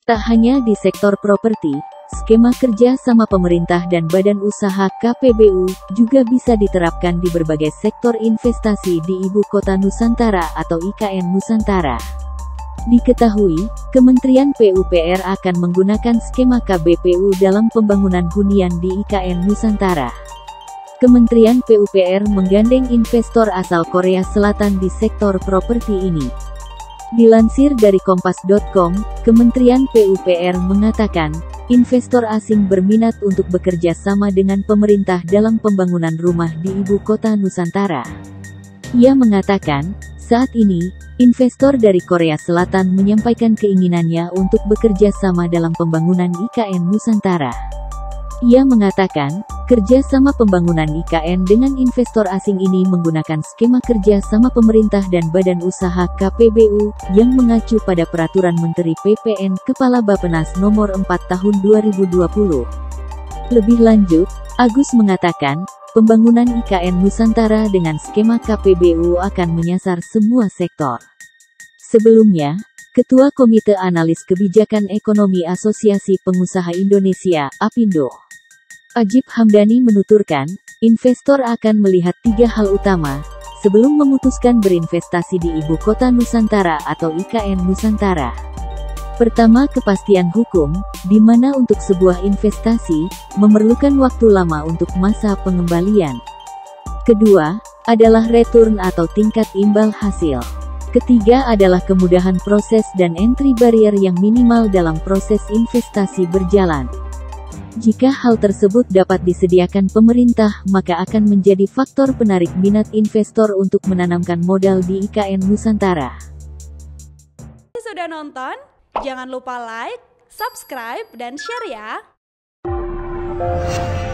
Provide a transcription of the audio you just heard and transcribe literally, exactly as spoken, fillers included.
Tak hanya di sektor properti, skema kerja sama pemerintah dan badan usaha K P B U juga bisa diterapkan di berbagai sektor investasi di Ibu Kota Nusantara atau I K N Nusantara. Diketahui, Kementerian P U P R akan menggunakan skema K B P U dalam pembangunan hunian di I K N Nusantara. Kementerian P U P R menggandeng investor asal Korea Selatan di sektor properti ini. Dilansir dari kompas titik com, Kementerian P U P R mengatakan, investor asing berminat untuk bekerja sama dengan pemerintah dalam pembangunan rumah di Ibu Kota Nusantara. Ia mengatakan, saat ini, investor dari Korea Selatan menyampaikan keinginannya untuk bekerja sama dalam pembangunan I K N Nusantara. Ia mengatakan, kerja sama pembangunan I K N dengan investor asing ini menggunakan skema kerja sama pemerintah dan badan usaha K P B U, yang mengacu pada Peraturan Menteri P P N Kepala Bappenas Nomor empat Tahun dua ribu dua puluh. Lebih lanjut, Agus mengatakan, pembangunan I K N Nusantara dengan skema K P B U akan menyasar semua sektor. Sebelumnya, Ketua Komite Analis Kebijakan Ekonomi Asosiasi Pengusaha Indonesia, APindo, Ajib Hamdani menuturkan, investor akan melihat tiga hal utama, sebelum memutuskan berinvestasi di Ibu Kota Nusantara atau I K N Nusantara. Pertama, kepastian hukum, di mana untuk sebuah investasi, memerlukan waktu lama untuk masa pengembalian. Kedua, adalah return atau tingkat imbal hasil. Ketiga adalah kemudahan proses dan entry barrier yang minimal dalam proses investasi berjalan. Jika hal tersebut dapat disediakan pemerintah, maka akan menjadi faktor penarik minat investor untuk menanamkan modal di I K N Nusantara. Sudah nonton? Jangan lupa like, subscribe, dan share ya!